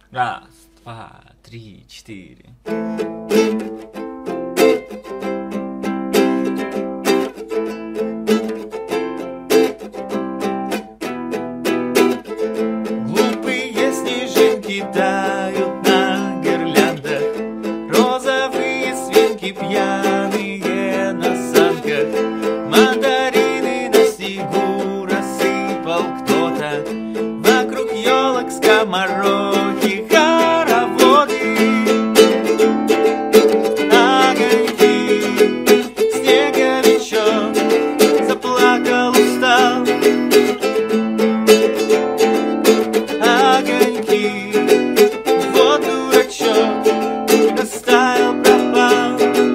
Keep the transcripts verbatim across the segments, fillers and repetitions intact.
Раз, два, три, четыре. Глупые снежинки тают на гирляндах, розовые свинки пьяные на санках, мандарины на снегу рассыпал кто-то, вокруг елок скоморохи, хороводы, огоньки, снеговичок заплакал, устал. Огоньки, вот дурачок, растаял, пропал.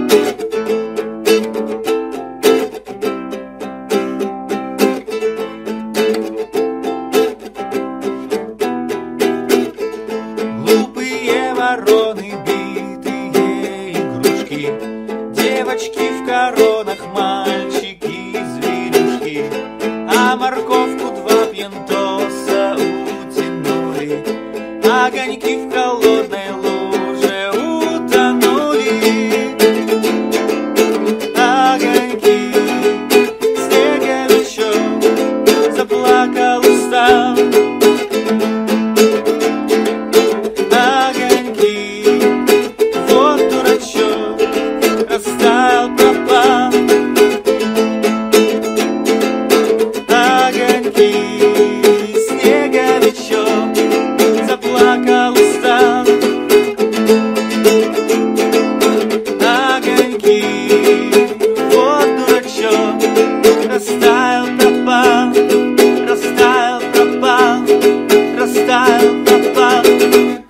Глупые вороны, битые игрушки, девочки в коронах, мальчики зверюшки, а морковку два пьянтоса утянули, огоньки в холодной луже утонули. Огоньки, снеговичок заплакал, устал. Огоньки, вот дурачок, растаял, пропал. Огоньки, снеговичок заплакал, устал. Огоньки, вот дурачок, растаял, пропал, растаял, пропал, растаял, пропал.